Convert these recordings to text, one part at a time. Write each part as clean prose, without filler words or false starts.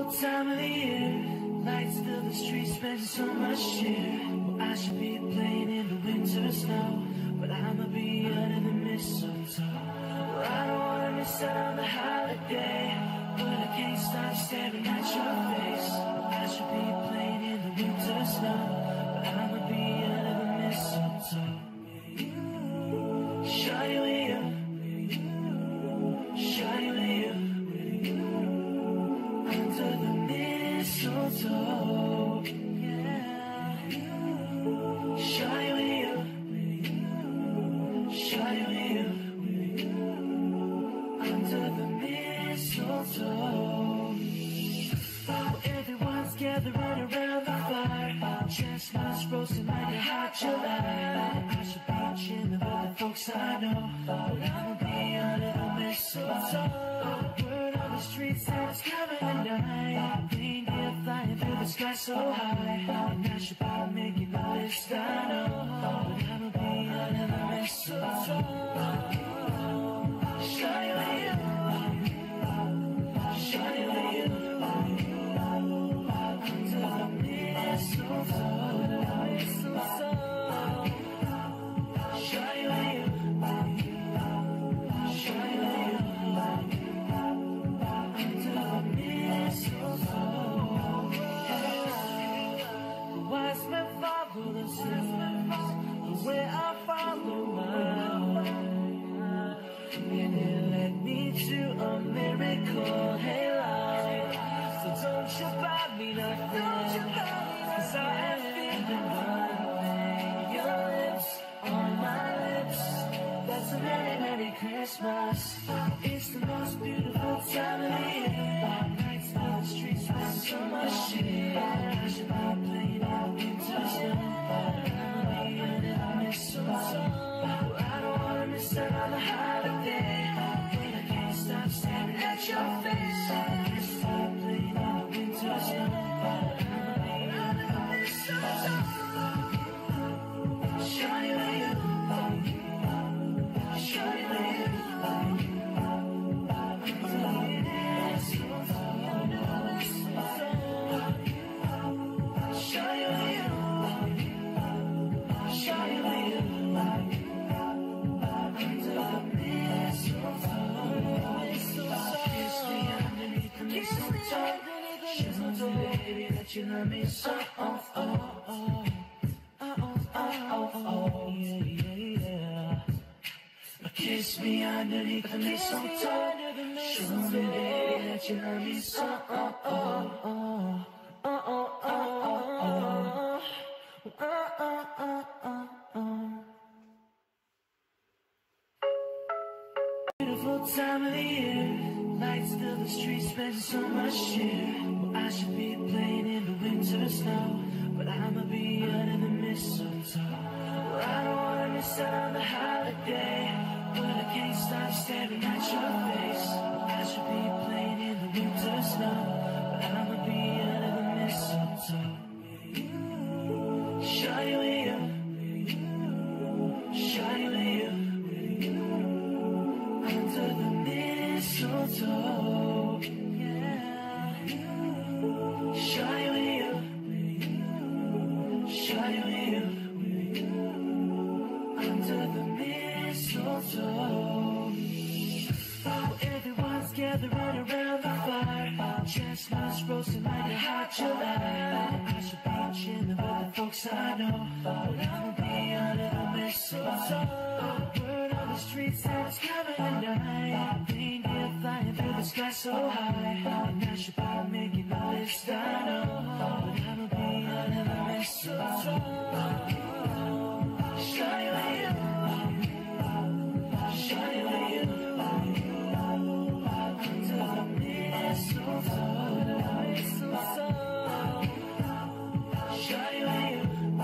Time of the year, lights fill the streets, spending so much cheer. Well, I should be playing in the winter snow, but I'ma be under the mistletoe. Well, I don't wanna miss out on the holiday, but I can't stop staring at your face. Well, I should be playing in the winter snow, but I'ma be under the mistletoe. Shawty with you, shawty with you, under the mistletoe, yeah. Shawty with you, shawty with you, under the mistletoe. Everyone's gathering around the fire, chestnuts roasting like a hot July. I should be chilling with the folks I know, but I'ma be under the mistletoe. Word on the streets that it's coming tonight, reindeer flying through the sky so high, and I should be making a list, I know, but I'ma be under the mistletoe. Shawty with you, shawty with you, under the mistletoe, mistletoe. Shawty with you, shawty with you, under the mistletoe. The wise men follow the stars, the way I follow mine, and it led me to a miracle, hey Lord. So don't you buy me nothing, 'cause I am feeling one thing. Your lips on my lips, that's a Merry, Merry Christmas. It's the most beautiful time of the year, nights on the streets with so much cheer. I should be playing in the winter snow, but I'll be under the mistletoe. Well, I don't wanna miss out on the holiday, but I can't stop staring at your face. I should be playing in the winter snow, but I'll be under the mistletoe. Shawty with you, shawty with you, under the mistletoe. Shawty with you, shawty with you, under the mistletoe. Kiss me underneath the mistletoe, show me baby that you love me so, oh, oh, oh. Kiss me underneath the mistletoe, show me baby that you love me so, oh, oh, oh, oh, oh, oh, oh, oh, oh. Beautiful time of the year, lights fill the streets, spending so much cheer. Well, I should be playing in the winter snow, but I'ma be under the mistletoe. Well, I don't wanna miss out on the holiday, but I can't stop staring at your face. I should be playing in the winter snow, but I'ma be under the mistletoe. Shawty with you, shawty with you, under the mistletoe, yeah. Shawty with you, shawty with you, under the mistletoe. Everyone's gathering around the fire, chestnuts roasting like a hot July. I should be chilling with the folks I know, but I'ma be under the mistletoe. Word on the streets that it's coming tonight, reindeer flying through the sky so high, and I should be making a list, I know, but I'ma be under the mistletoe. Shawty with you, shawty with you, under the mistletoe, mistletoe. Shawty with you,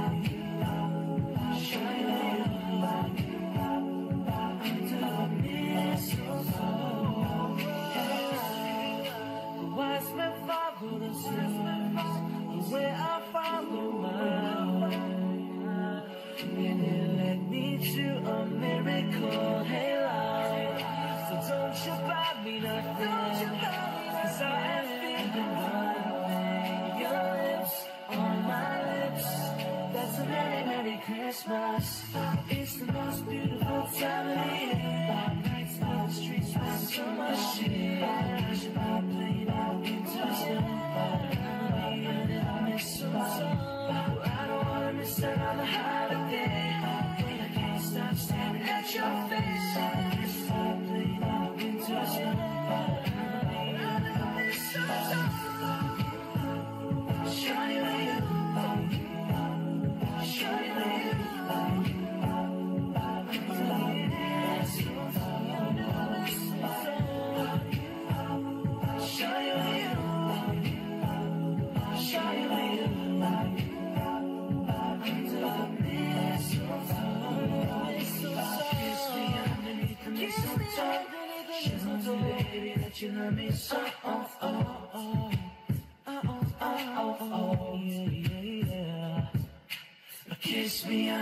shawty with you, under the mistletoe. The wise men follow the stars, the way I follow mine, and it led me to a miracle, hey Lord. So don't you buy me nothing, 'cause I am feeling one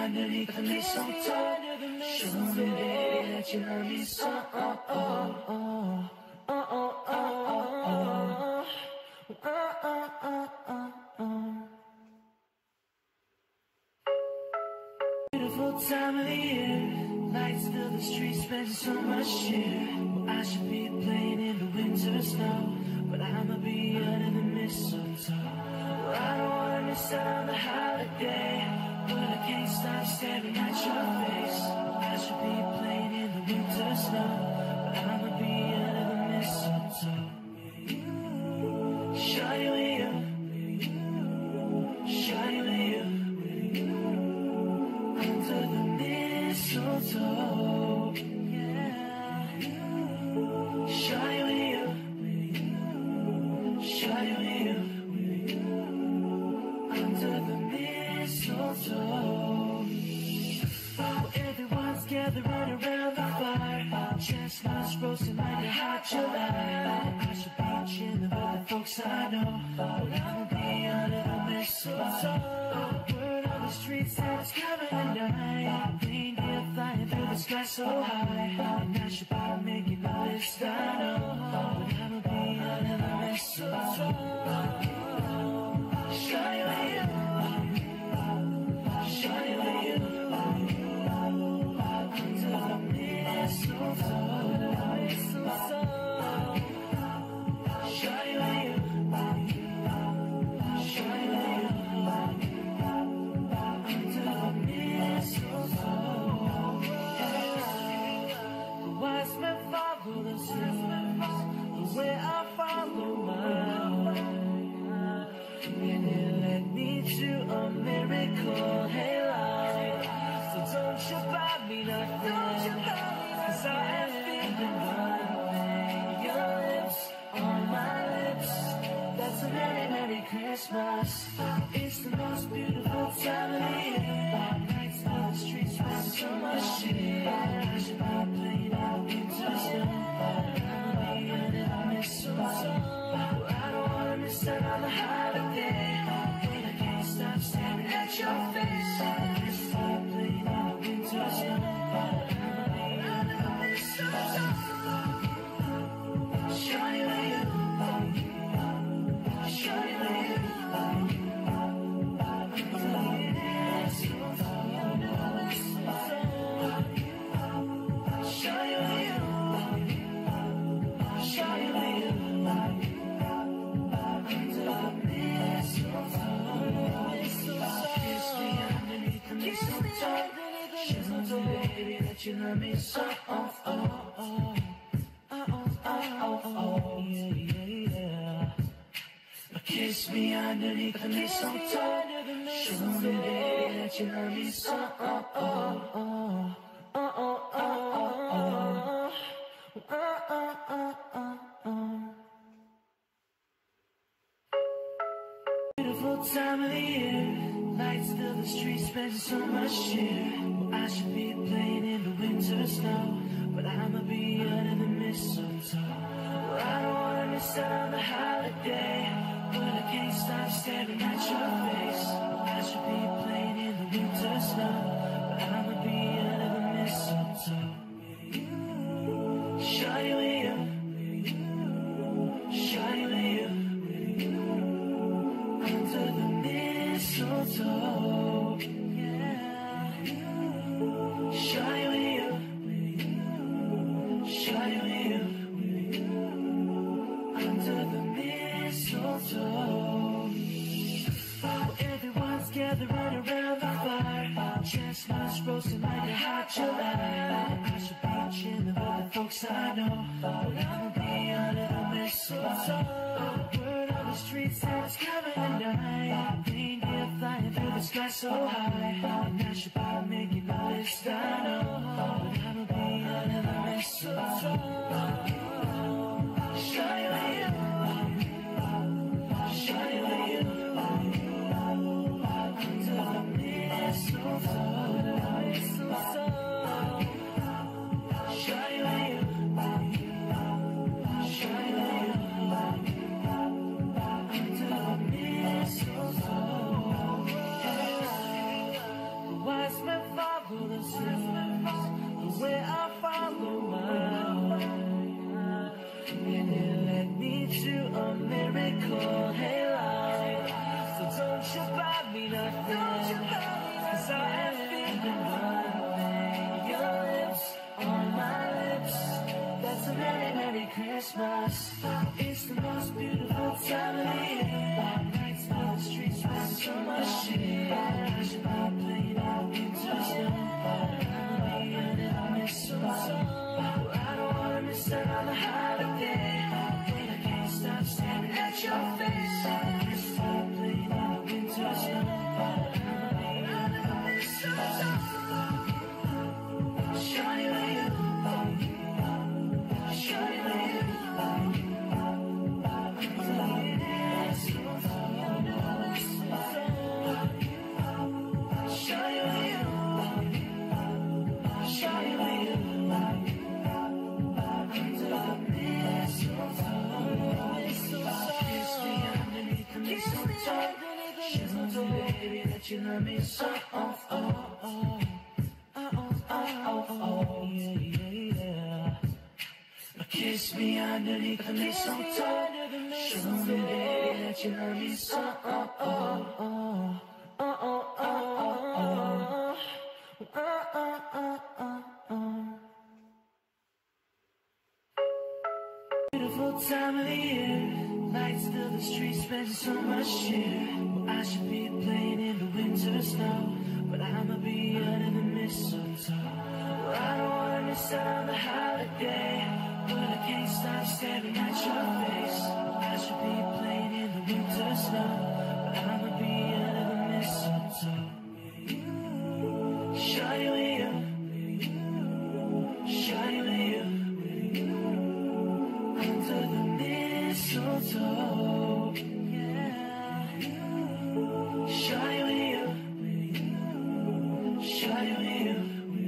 underneath the mistletoe. Show me, baby, that you love me so. Beautiful time of the year, lights fill the streets, spending so much cheer. Well, I should be playing in the winter snow, but I'ma be under the mistletoe. Well, I don't wanna miss out on the holiday, but I can't stop staring at your face. Well, I should be playing in the winter snow, but I'ma be under the mistletoe. Shawty with you, shawty with you, under the mistletoe, yeah. Shawty with you, shawty with you, under the mistletoe. Well, everyone's gathering around the fire, chestnuts roasting like a hot July. I should be chilling with the folks I know, but I'ma be under the mistletoe. Word on the streets that it's coming tonight, reindeer flying through the sky so high, and I should be making a list, I know, but I'ma be under the mistletoe. Shawty with you, shawty with you, under the mistletoe, mistletoe. Shawty with you, shawty with you, under the mistletoe. The wise men follow the stars, the way I follow mine. And it led me to a miracle, hey life. So don't you buy me nothing, 'cause I am feeling one thing. Your lips on my lips, that's a Merry, Merry Christmas. It's the most beautiful time of the year, nights on the streets with so much cheer. I should be playing in the winter snow, I'ma be under the mistletoe. Well, I don't wanna miss out on the holiday, but I can't stop staring at your face. I should be playing in the winter snow, I'ma be under the mistletoe. Shawty with you, shawty with you, under the mistletoe, under the mistletoe. Shawty with you, shawty with you, under the mistletoe, mistletoe. Kiss me underneath the mistletoe. Show me, baby, that you love me so. Kiss me underneath the mistletoe. Show me, baby, that you love me so. Beautiful time of the year, lights fill the streets, spending so much cheer. Well, I should be playing in the winter snow, but I'ma be under the mistletoe. Well, I don't wanna miss out on the holiday, but I can't stop staring at your face. I should be playing in the winter snow, but I'ma be under the mistletoe. Shawty with you, shawty with you, under the mistletoe, yeah. Shawty with you, shawty with you, under the mistletoe. Well, everyone's gathering around the fire, chestnuts roasting like a hot July. I should be chilling with the folks I know, but I'ma be under the mistletoe. Word on the streets that it's coming tonight, reindeer flying through the sky so high, and I should be making a list, I know, but I'ma be under the mistletoe. Shawty with you, shawty with you, under the mistletoe, mistletoe. Shawty with you, shawty with you, under the mistletoe. The wise men miracle, hey Lord. So don't you buy me nothing, 'cause I am feeling one thing. Your lips on my lips, that's a Merry, Merry Christmas. It's the most beautiful time of the year. Nights on the streets with so much cheer. I should be playing in the winter snow, but I'll be under the mistletoe. I don't wanna miss out on the holiday, but I can't stop staring at your face. I should be playing in the winter snow, but I'll be under the mistletoe. Shawty with you, shawty with you. Baby, that you love me so, oh, oh, oh, oh, oh, oh, yeah, yeah. Kiss me underneath the mistletoe. Show me, baby, that you love me so, oh, oh, oh, oh, oh, oh. Beautiful time of the year, lights fill the streets, spending so much cheer. Well, I should be playing in the winter snow, but I'ma be under the mistletoe. Well, I don't wanna miss out on the holiday, but I can't stop staring at your face. Well, I should be playing in the winter snow, but I'ma be under the mistletoe. Shawty with you, shawty with you. Under the mistletoe, yeah. Shawty with you, shawty with you.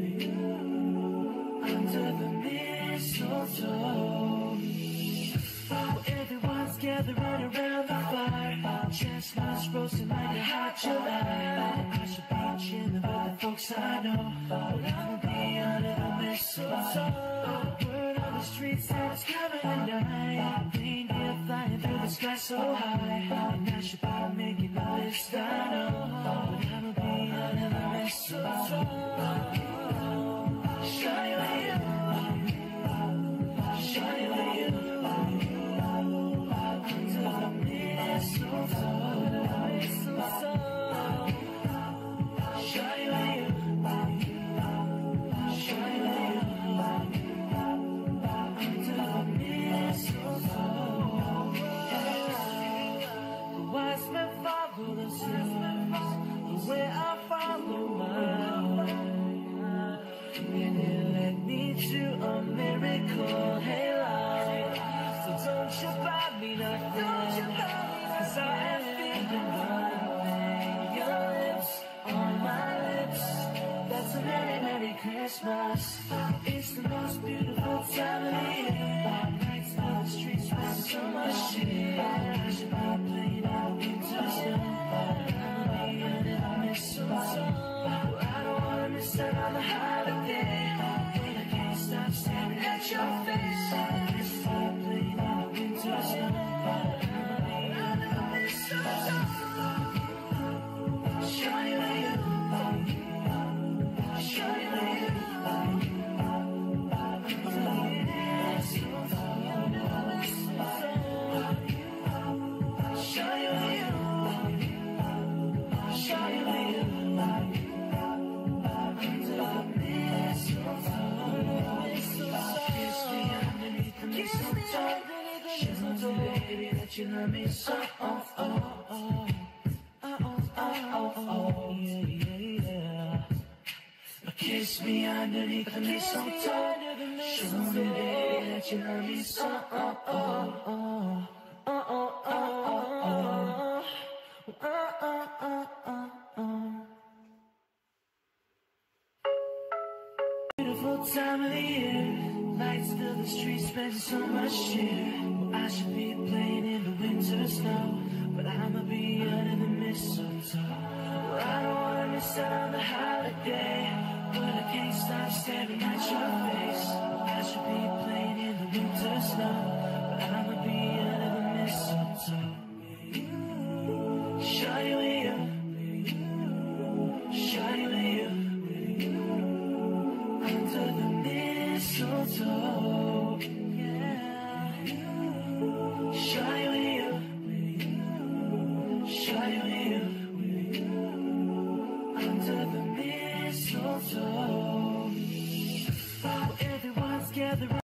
Under the mistletoe. Well, everyone's gathering around the fire, chestnuts roasting like a hot July. I should be chilling with the folks I know, but I'll be under the mistletoe. Word on the streets that it's coming tonight. Reindeer flying through the sky so high, and I should be making a list, I know, but I'll be under the mistletoe. Shawty with you, shawty with you. Under the mistletoe, mistletoe. Shawty with you, shawty with you. Under the mistletoe, the wise men follow the stars, the way I follow mine. And it led me to a miracle, hey Lord. So don't you buy me nothing, 'cause I am feeling one thing. Your lips on my lips, that's a Merry, Merry Christmas. It's the most beautiful time of the year. Nights on the streets with so much cheer. I should be playing in the winter snow, but I'll be under the mistletoe. Well, I don't wanna miss out on the holiday, but I can't stop staring at your face. I should be playing in the winter snow, but I'll be under the mistletoe. Shawty with you, shawty with you. Baby, that you love me so, oh, oh, oh, oh, oh, oh, yeah, yeah. Kiss me underneath the mistletoe. Show me, baby, that you love me so, oh, oh, oh, oh, oh, oh. Beautiful time of the year, lights fill the streets, spending so much cheer. Well, I should be playing in the winter snow, but I'ma be under the mistletoe. Well, I don't wanna miss out on the holiday, but I can't stop staring at your face. Well, I should be playing in the winter snow, but I'ma be under the mistletoe. you